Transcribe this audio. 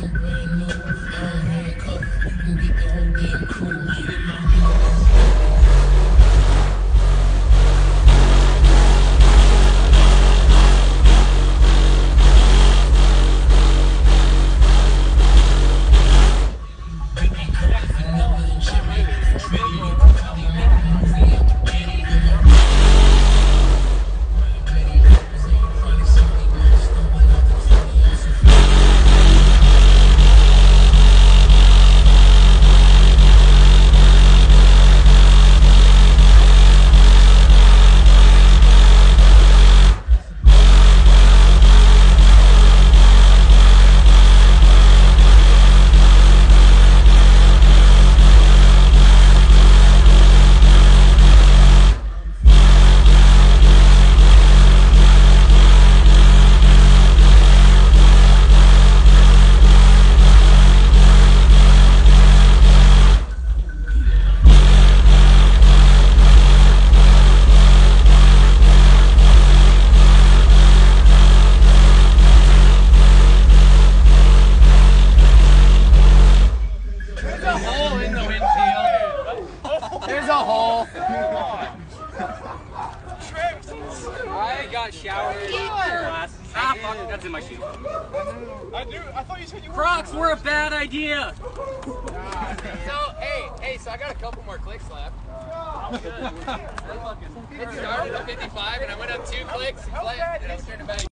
There's a hole. I got showered. Ah, fuck, that's in my shoe. I thought you said you Crocs were a bad idea. So, hey, so I got a couple more clicks left. It started at 55 and I went up 2 clicks and I was turning back.